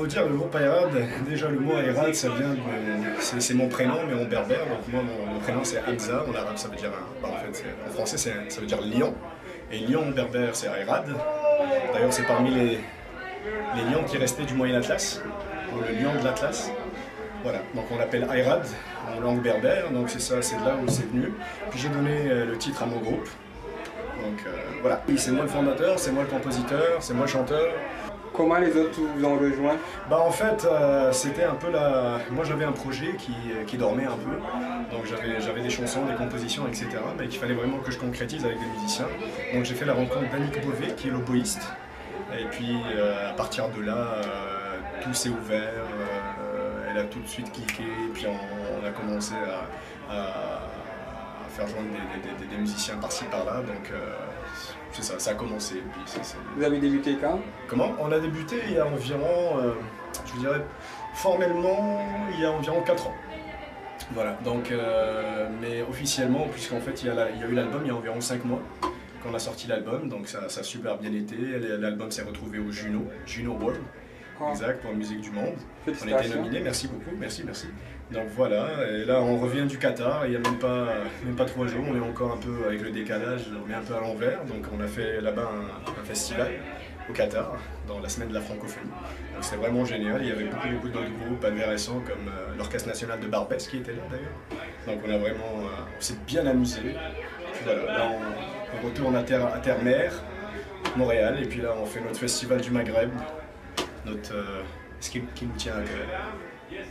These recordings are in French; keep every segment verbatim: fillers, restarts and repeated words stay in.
vous dire, le groupe Ayrad, déjà le mot Ayrad, ça vient de... C'est mon prénom, mais en berbère. Donc moi, mon, mon prénom c'est Hamza, en arabe ça veut dire... Bah, en, fait, en français ça veut dire lion. Et lion en berbère c'est Ayrad. D'ailleurs c'est parmi les, les lions qui restaient du Moyen Atlas, ou le lion de l'Atlas. Voilà, donc on l'appelle Ayrad en langue berbère, donc c'est ça, c'est de là où c'est venu. Puis j'ai donné euh, le titre à mon groupe. Donc euh, voilà, c'est moi le fondateur, c'est moi le compositeur, c'est moi le chanteur. Comment les autres vous ont rejoint? Bah en fait, euh, c'était un peu la... Moi j'avais un projet qui, qui dormait un peu, donc j'avais des chansons, des compositions, et cetera. Mais qu'il fallait vraiment que je concrétise avec des musiciens. Donc j'ai fait la rencontre d'Annick Beauvais, qui est l'oboïste. Et puis euh, à partir de là, euh, tout s'est ouvert, euh, elle a tout de suite cliqué, et puis on, on a commencé à, à, à faire joindre des, des, des, des musiciens par-ci par-là. Donc euh, c'est ça, ça a commencé. Puis c est, c est... Vous avez débuté quand? Comment? On a débuté il y a environ, euh, je dirais, formellement, il y a environ quatre ans. Voilà, donc, euh, mais officiellement, puisqu'en fait, il y, a la, il y a eu l'album il y a environ cinq mois, qu'on a sorti l'album, donc ça, ça a super bien été. L'album s'est retrouvé au Juno, Juno World, oh. Exact, pour la musique du monde. On a été nominés, merci beaucoup, merci, merci. Donc voilà, et là on revient du Qatar, il n'y a même pas, même pas trois jours, on est encore un peu avec le décalage, on est un peu à l'envers, donc on a fait là-bas un, un festival au Qatar, dans la semaine de la francophonie. Donc c'est vraiment génial, il y avait beaucoup, beaucoup d'autres groupes intéressants comme euh, l'Orchestre National de Barbès qui était là d'ailleurs. Donc on a vraiment, euh, on s'est bien amusé. Puis voilà, là on, on retourne à terre, à terre-mer, Montréal, et puis là on fait notre festival du Maghreb, notre, euh, ce qui, qui nous tient à cœur.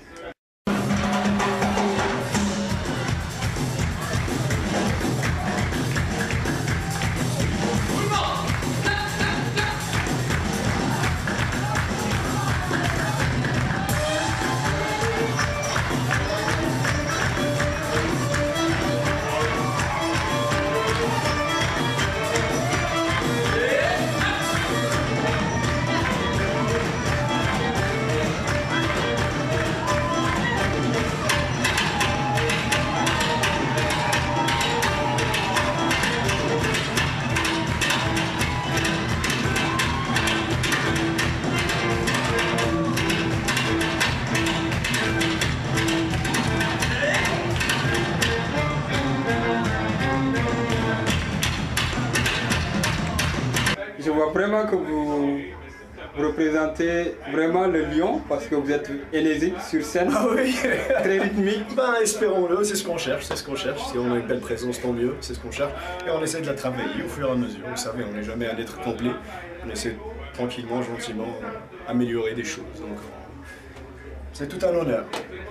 Je vois vraiment que vous représentez vraiment le lion parce que vous êtes énergique sur scène. Ah oui. Très rythmique. Ben espérons-le, c'est ce qu'on cherche, c'est ce qu'on cherche. Si on a une belle présence, tant mieux, c'est ce qu'on cherche. Et on essaie de la travailler au fur et à mesure. Vous savez, on n'est jamais un être complet. On essaie tranquillement, gentiment, améliorer des choses. Donc, c'est tout un honneur.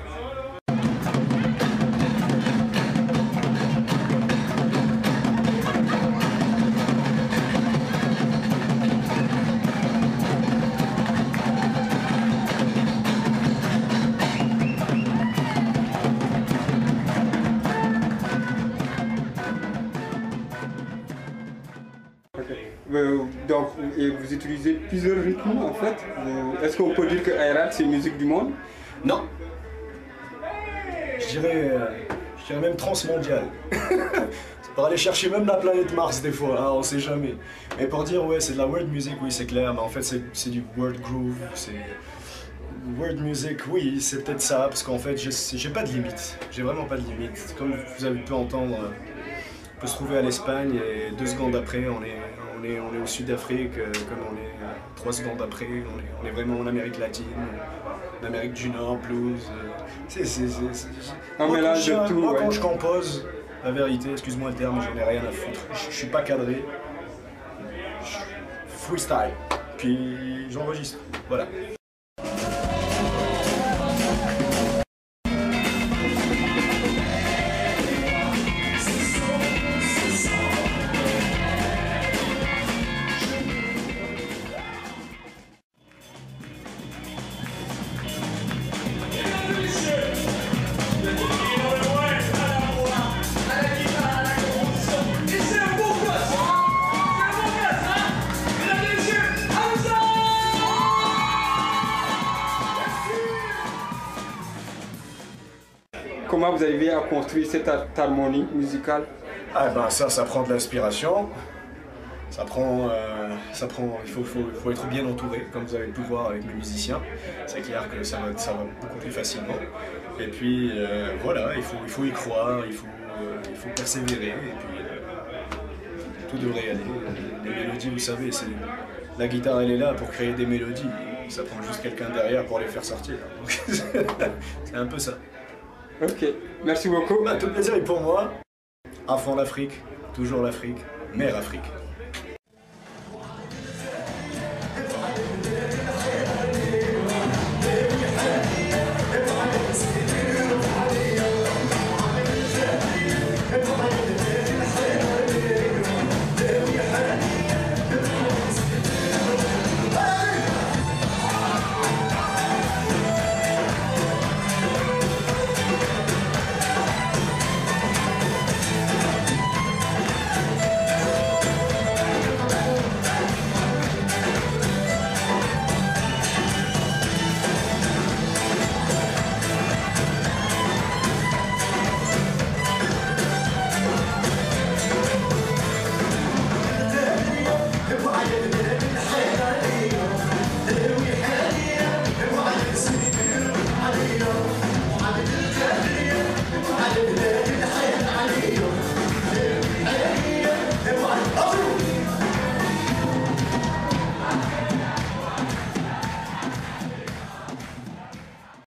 Donc, et vous utilisez plusieurs rythmes en fait. Est-ce qu'on peut dire que Ayrad c'est musique du monde? Non. Je dirais, euh, je dirais même transmondial. C'est pour aller chercher même la planète Mars des fois, hein, on sait jamais. Mais pour dire ouais c'est de la world music, oui c'est clair, mais en fait c'est du world groove, c'est... World music, oui c'est peut-être ça, parce qu'en fait j'ai pas de limite, j'ai vraiment pas de limite. Comme vous avez pu entendre, on peut se trouver à l'Espagne et deux secondes après on est... On est, on est au Sud-Afrique, euh, comme on est euh, trois secondes après, on est, on est vraiment en Amérique latine, en Amérique du Nord, blues. Euh, c'est un mélange de tout. Moi, ouais. quand je compose, la vérité, excuse-moi le terme, j'en ai rien à foutre. Je, je suis pas cadré. Je, freestyle. Puis j'enregistre. Voilà. Comment vous arrivez à construire cette harmonie musicale? Ah ben ça, ça prend de l'inspiration. Ça prend, euh, ça prend, il faut, faut, faut être bien entouré, comme vous avez pu voir avec mes musiciens. C'est clair que ça va, ça va beaucoup plus facilement. Et puis euh, voilà, il faut, il faut y croire, il faut, euh, il faut persévérer. Et puis euh, tout devrait aller. Les mélodies, vous savez, c'est, la guitare elle est là pour créer des mélodies. Ça prend juste quelqu'un derrière pour les faire sortir. C'est un peu ça. Ok, merci beaucoup. Bah, tout plaisir est pour moi. À fond l'Afrique, toujours l'Afrique, mère Afrique.